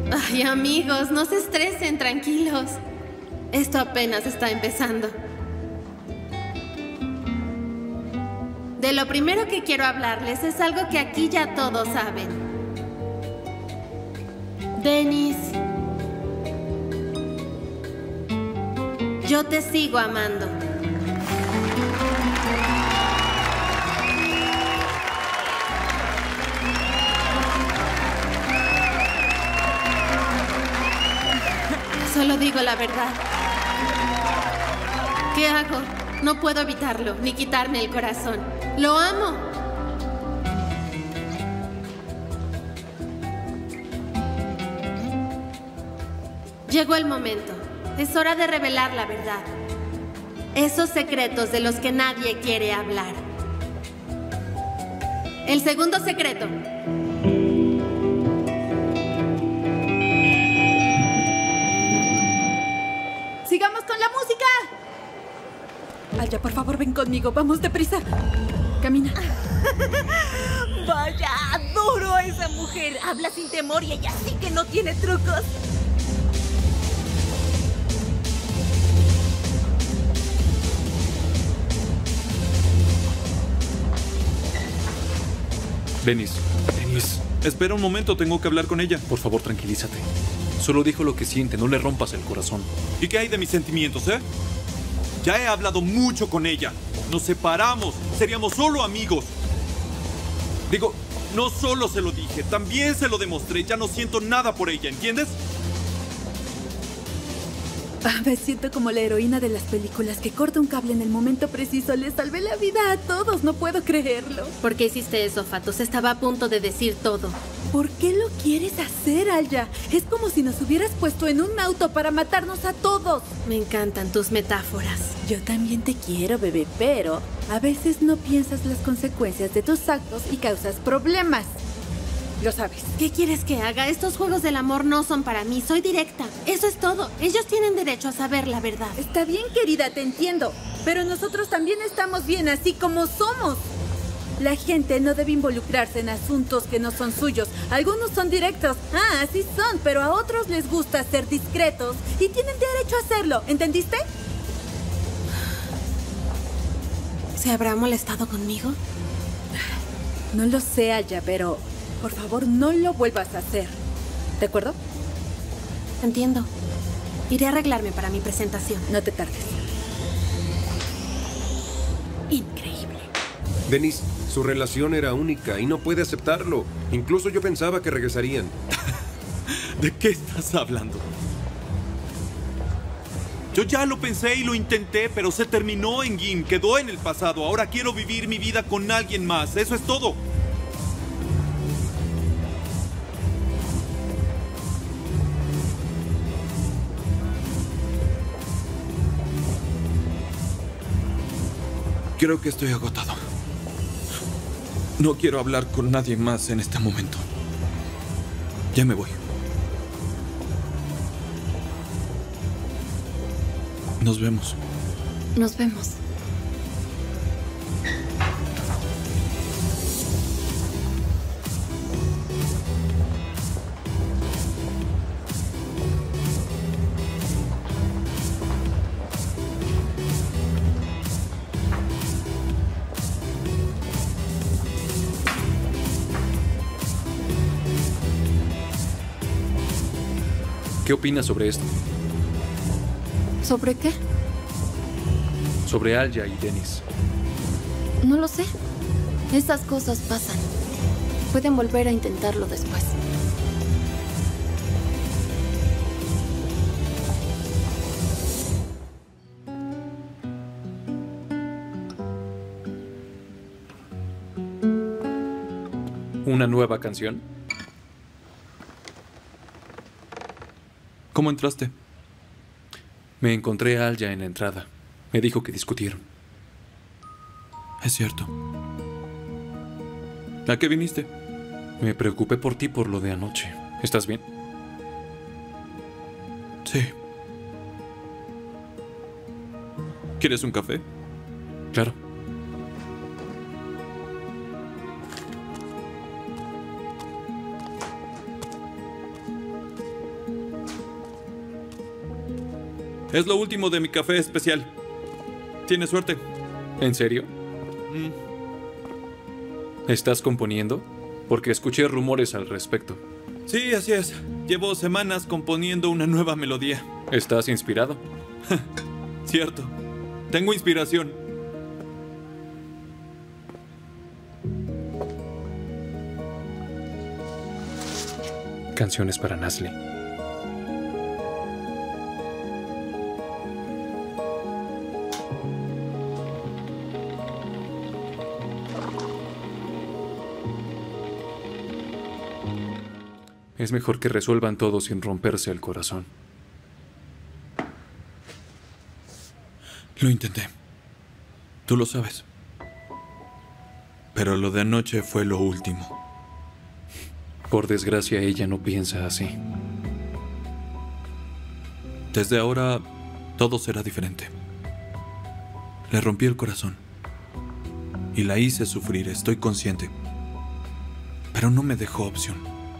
Ay, amigos, no se estresen, tranquilos. Esto apenas está empezando. De lo primero que quiero hablarles es algo que aquí ya todos saben. Dennis, yo te sigo amando. Solo digo la verdad. ¿Qué hago? No puedo evitarlo, ni quitarme el corazón. ¡Lo amo! Llegó el momento. Es hora de revelar la verdad. Esos secretos de los que nadie quiere hablar. El segundo secreto. ¡Sigamos con la música! Alya, por favor, ven conmigo. Vamos deprisa. Camina. Vaya, adoro a esa mujer. Habla sin temor y ella sí que no tiene trucos. Dennis, espera un momento, tengo que hablar con ella. Por favor, tranquilízate. Solo dijo lo que siente, no le rompas el corazón. ¿Y qué hay de mis sentimientos, Ya he hablado mucho con ella. Nos separamos, seríamos solo amigos. Digo, no solo se lo dije, también se lo demostré. Ya no siento nada por ella, ¿entiendes? Me siento como la heroína de las películas que corta un cable en el momento preciso. Le salvé la vida a todos, no puedo creerlo. ¿Por qué hiciste eso, Fatos? Estaba a punto de decir todo. ¿Por qué lo quieres hacer, Alya? Es como si nos hubieras puesto en un auto para matarnos a todos. Me encantan tus metáforas. Yo también te quiero, bebé, pero a veces no piensas las consecuencias de tus actos y causas problemas. Lo sabes. ¿Qué quieres que haga? Estos juegos del amor no son para mí. Soy directa. Eso es todo. Ellos tienen derecho a saber la verdad. Está bien, querida, te entiendo. Pero nosotros también estamos bien así como somos. La gente no debe involucrarse en asuntos que no son suyos. Algunos son directos. Así son. Pero a otros les gusta ser discretos y tienen derecho a hacerlo. ¿Entendiste? ¿Se habrá molestado conmigo? No lo sé, Alya, pero por favor no lo vuelvas a hacer. ¿De acuerdo? Entiendo. Iré a arreglarme para mi presentación. No te tardes. Increíble. Dennis, su relación era única y no puede aceptarlo. Incluso yo pensaba que regresarían. ¿De qué estás hablando? Yo ya lo pensé y lo intenté, pero se terminó en Gim. Quedó en el pasado. Ahora quiero vivir mi vida con alguien más. Eso es todo. Creo que estoy agotado. No quiero hablar con nadie más en este momento. Ya me voy. Nos vemos. Nos vemos. ¿Qué opinas sobre esto? ¿Sobre qué? Sobre Alya y Dennis. No lo sé. Esas cosas pasan. Pueden volver a intentarlo después. ¿Una nueva canción? ¿Cómo entraste? Me encontré a Alya en la entrada. Me dijo que discutieron. Es cierto. ¿A qué viniste? Me preocupé por ti por lo de anoche. ¿Estás bien? Sí. ¿Quieres un café? Claro. Es lo último de mi café especial. Tienes suerte. ¿En serio? ¿Estás componiendo? Porque escuché rumores al respecto. Sí, así es. Llevo semanas componiendo una nueva melodía. ¿Estás inspirado? Cierto. Tengo inspiración. Canciones para Nasli. Es mejor que resuelvan todo sin romperse el corazón. Lo intenté. Tú lo sabes. Pero lo de anoche fue lo último. Por desgracia, ella no piensa así. Desde ahora, todo será diferente. Le rompí el corazón. Y la hice sufrir, estoy consciente. Pero no me dejó opción.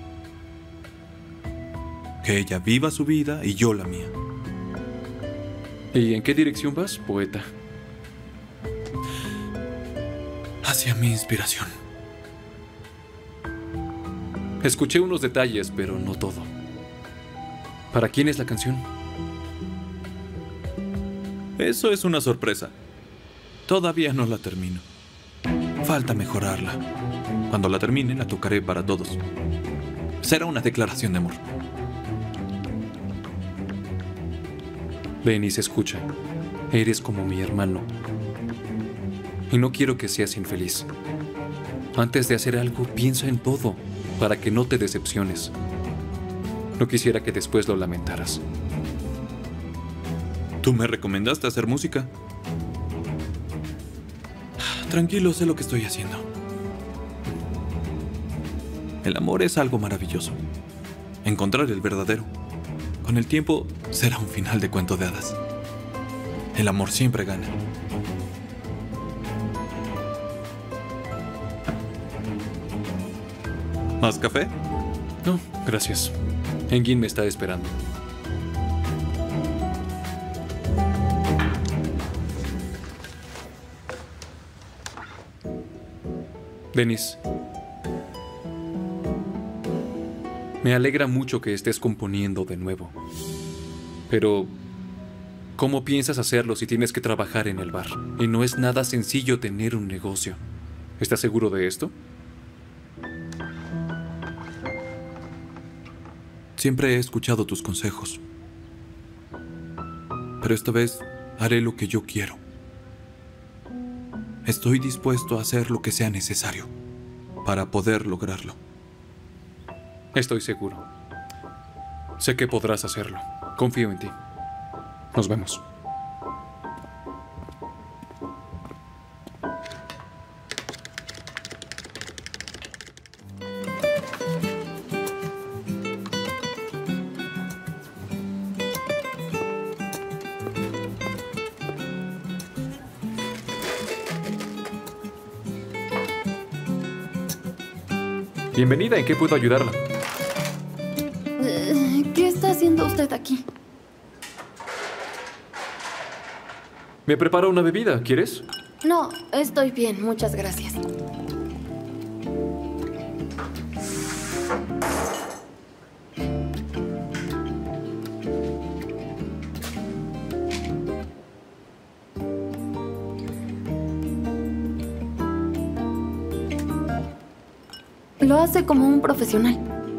Que ella viva su vida y yo la mía. ¿Y en qué dirección vas, poeta? Hacia mi inspiración. Escuché unos detalles, pero no todo. ¿Para quién es la canción? Eso es una sorpresa. Todavía no la termino. Falta mejorarla. Cuando la termine, la tocaré para todos. Será una declaración de amor. Dennis, escucha. Eres como mi hermano. Y no quiero que seas infeliz. Antes de hacer algo, piensa en todo, para que no te decepciones. No quisiera que después lo lamentaras. ¿Tú me recomendaste hacer música? Tranquilo, sé lo que estoy haciendo. El amor es algo maravilloso. Encontrar el verdadero. Con el tiempo, será un final de cuento de hadas. El amor siempre gana. ¿Más café? No, gracias. Engin me está esperando. Dennis, me alegra mucho que estés componiendo de nuevo. Pero, ¿cómo piensas hacerlo si tienes que trabajar en el bar? Y no es nada sencillo tener un negocio. ¿Estás seguro de esto? Siempre he escuchado tus consejos. Pero esta vez haré lo que yo quiero. Estoy dispuesto a hacer lo que sea necesario para poder lograrlo. Estoy seguro. Sé que podrás hacerlo. Confío en ti. Nos vemos. Bienvenida, ¿en qué puedo ayudarla? ¿Qué está haciendo usted aquí? Me preparo una bebida, ¿quieres? No, estoy bien, muchas gracias. Lo hace como un profesional.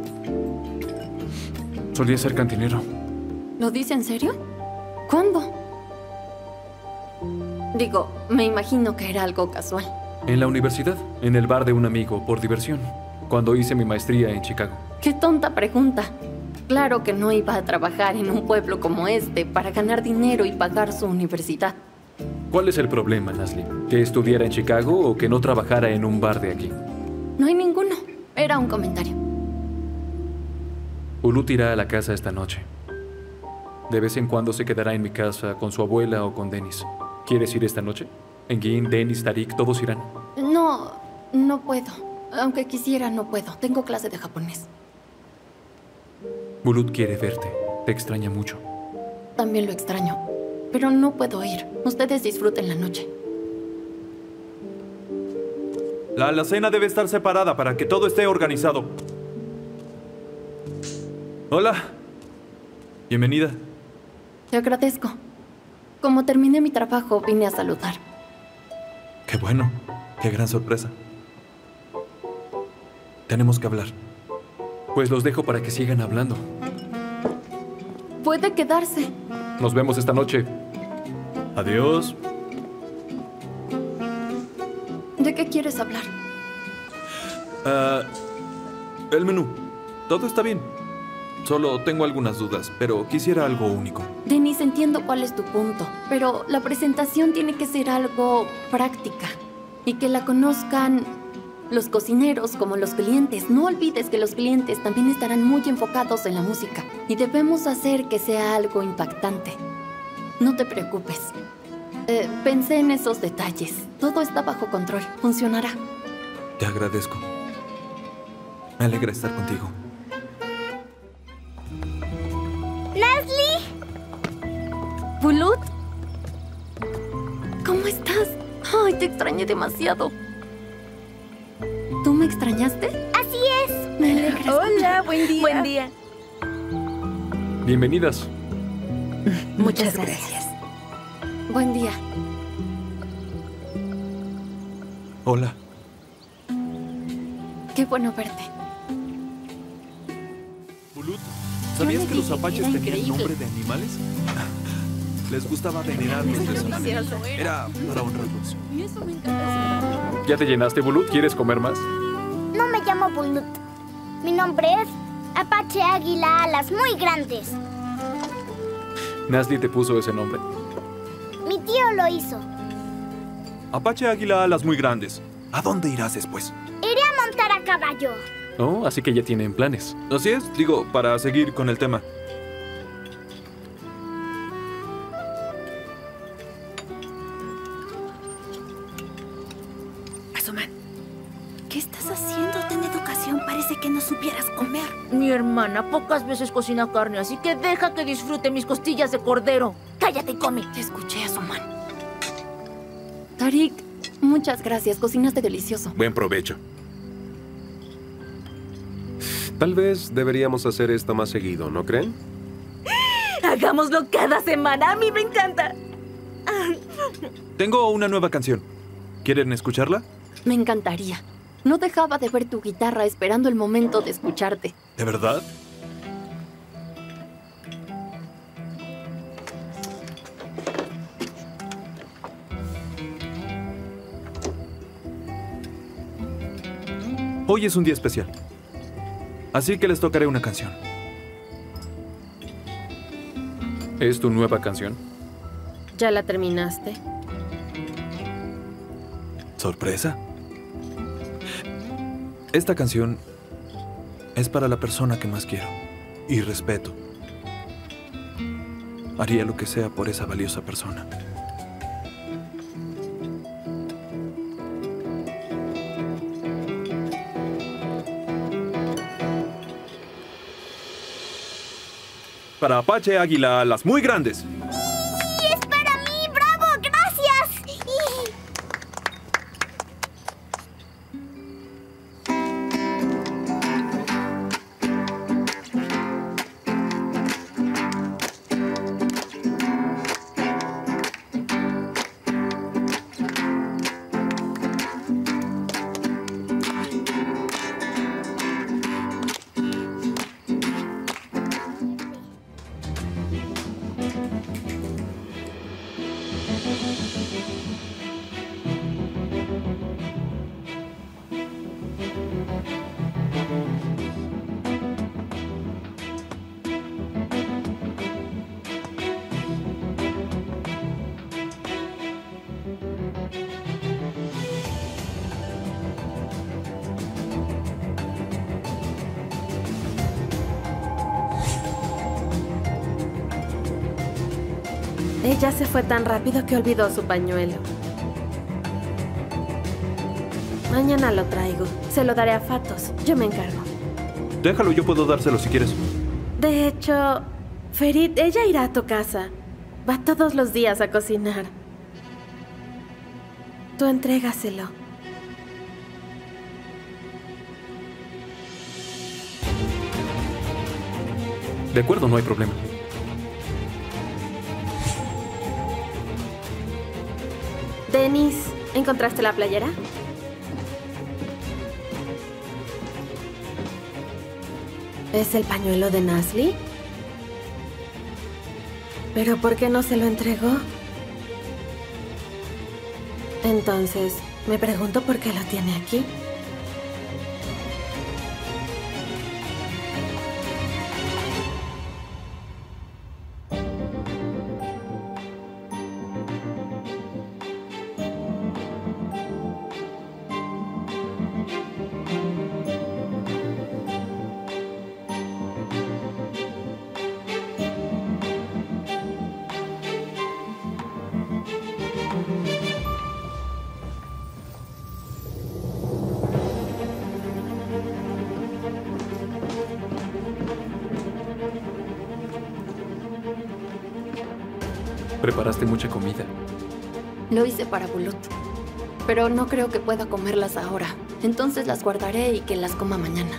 Solía ser cantinero. ¿Lo dice en serio? ¿Cuándo? Digo, me imagino que era algo casual. En la universidad, en el bar de un amigo, por diversión, cuando hice mi maestría en Chicago. ¡Qué tonta pregunta! Claro que no iba a trabajar en un pueblo como este para ganar dinero y pagar su universidad. ¿Cuál es el problema, Nasli? ¿Que estudiara en Chicago o que no trabajara en un bar de aquí? No hay ninguno. Era un comentario. Ulut irá a la casa esta noche. De vez en cuando se quedará en mi casa con su abuela o con Dennis. ¿Quieres ir esta noche? Engin, Dennis, Tariq, todos irán. No puedo. Aunque quisiera, no puedo. Tengo clase de japonés. Ulut quiere verte. Te extraña mucho. también lo extraño. Pero no puedo ir. Ustedes disfruten la noche. La alacena debe estar separada para que todo esté organizado. Hola. Bienvenida. Te agradezco. Como terminé mi trabajo, vine a saludar. Qué bueno. Qué gran sorpresa. Tenemos que hablar. Pues los dejo para que sigan hablando. Puede quedarse. Nos vemos esta noche. Adiós. ¿De qué quieres hablar? El menú. Todo está bien. Solo tengo algunas dudas, pero quisiera algo único. Denise, entiendo cuál es tu punto, pero la presentación tiene que ser algo práctica y que la conozcan los cocineros como los clientes. No olvides que los clientes también estarán muy enfocados en la música y debemos hacer que sea algo impactante. No te preocupes. Pensé en esos detalles. Todo está bajo control. Funcionará. Te agradezco. Me alegra estar contigo. ¡Leslie! ¿Bulut? ¿Cómo estás? Ay, te extrañé demasiado. ¿Tú me extrañaste? Así es. Me alegra. Hola, buen día. Buen día. Bienvenidas. Muchas gracias. Buen día. Hola. Qué bueno verte. Bulut, ¿sabías que los dije que apaches era tenían increíble. nombre de animales? Les gustaba venerarlos de esa manera. Era para honrarlos. Y eso me encanta. ¿Ya te llenaste, Bulut? ¿Quieres comer más? No me llamo Bulut. Mi nombre es Apache Águila Alas Muy Grandes. Nasli te puso ese nombre. Mi tío lo hizo. Apache Águila Alas Muy Grandes. ¿A dónde irás después? Iré a montar a caballo. Oh, así que ya tienen planes. Así es, digo, para seguir con el tema. Asuman, ¿qué estás haciendo? Ten educación. Parece que no supieras comer. Mi hermana pocas veces cocina carne, así que deja que disfrute mis costillas de cordero. Cállate y come. Te escuché, Asuman. Tarik, muchas gracias. Cocinaste delicioso. Buen provecho. Tal vez deberíamos hacer esto más seguido, ¿no creen? Hagámoslo cada semana. A mí me encanta. Tengo una nueva canción. ¿Quieren escucharla? Me encantaría. No dejaba de ver tu guitarra esperando el momento de escucharte. ¿De verdad? Hoy es un día especial. Así que les tocaré una canción. ¿Es tu nueva canción? ¿Ya la terminaste? ¿Sorpresa? Esta canción es para la persona que más quiero y respeto. Haría lo que sea por esa valiosa persona. Para Apache Águila Alas Muy Grandes. ¡Y es para mí! ¡Bravo! ¡Gracias! Ella se fue tan rápido que olvidó su pañuelo. Mañana lo traigo. Se lo daré a Fatos. Yo me encargo. Déjalo, yo puedo dárselo si quieres. De hecho, Ferit, ella irá a tu casa. Va todos los días a cocinar. Tú entrégaselo. De acuerdo, no hay problema. Denis, ¿encontraste la playera? ¿Es el pañuelo de Nasli? ¿Pero por qué no se lo entregó? Entonces, me pregunto por qué lo tiene aquí. Preparaste mucha comida. Lo hice para Bulut. Pero no creo que pueda comerlas ahora. Entonces las guardaré y que las coma mañana.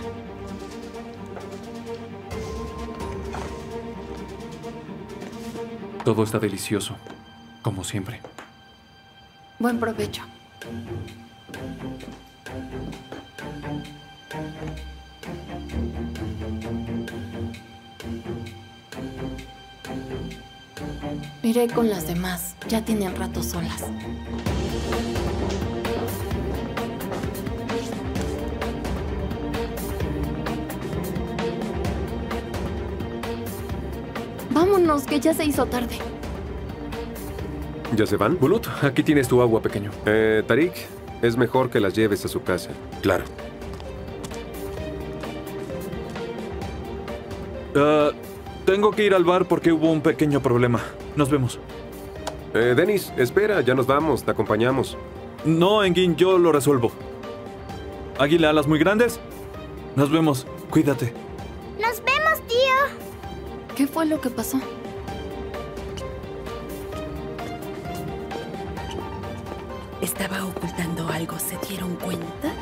Todo está delicioso, como siempre. Buen provecho. Iré con las demás. Ya tienen rato solas. Vámonos, que ya se hizo tarde. ¿Ya se van? Bulut, aquí tienes tu agua, pequeño. Tarik, es mejor que las lleves a su casa. Claro. Tengo que ir al bar porque hubo un pequeño problema. Nos vemos. Denis, espera, ya nos vamos, te acompañamos. No, Engin, yo lo resuelvo. Águila, alas muy grandes. Nos vemos. Cuídate. ¡Nos vemos, tío! ¿Qué fue lo que pasó? ¿Estaba ocultando algo? ¿Se dieron cuenta?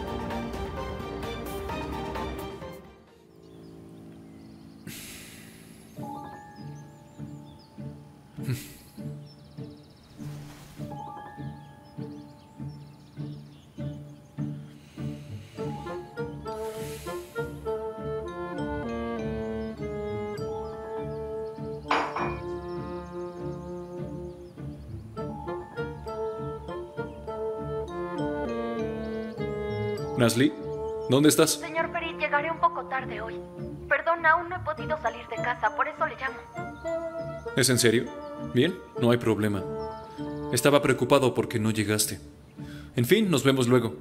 Nasli, ¿dónde estás? Señor Ferit, llegaré un poco tarde hoy. Perdón, aún no he podido salir de casa, por eso le llamo. ¿Es en serio? Bien, no hay problema. Estaba preocupado porque no llegaste. En fin, nos vemos luego.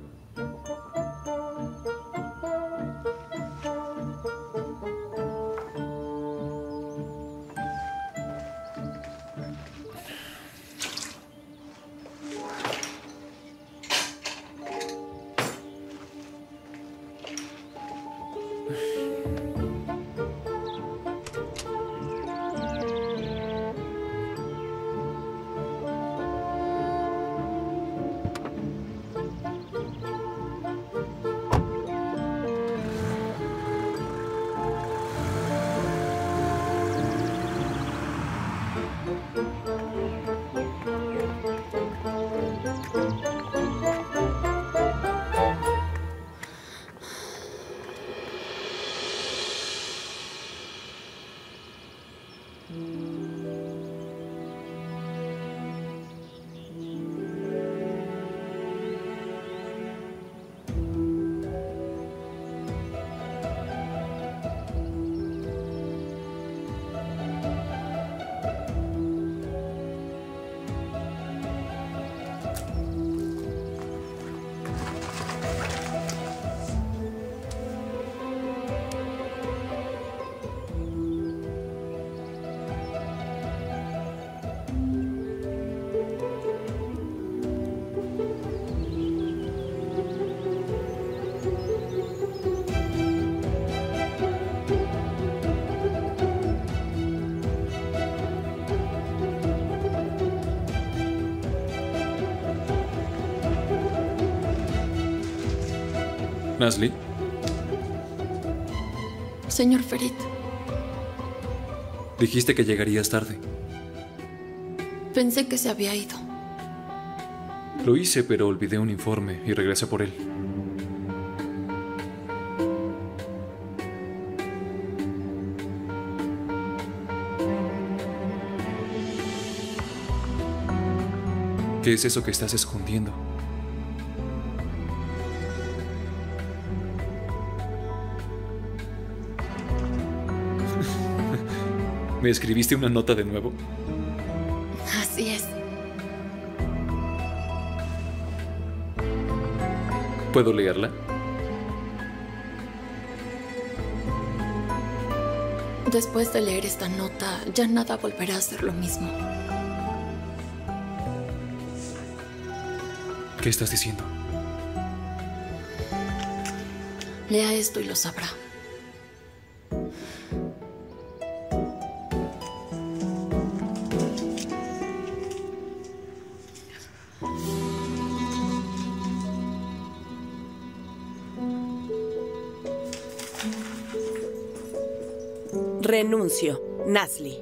Nasli, Señor Ferit, dijiste que llegarías tarde. pensé que se había ido. Lo hice, pero olvidé un informe y regresé por él. ¿Qué es eso que estás escondiendo? ¿Me escribiste una nota de nuevo? Así es. ¿Puedo leerla? Después de leer esta nota, ya nada volverá a ser lo mismo. ¿Qué estás diciendo? Lea esto y lo sabrá. Renuncio. Nasli.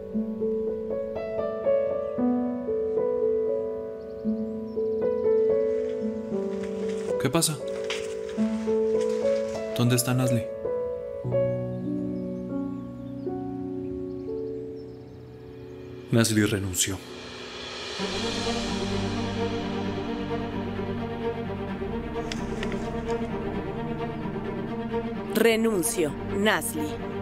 ¿Qué pasa? ¿Dónde está Nasli? Nasli renunció. Renuncio. Nasli.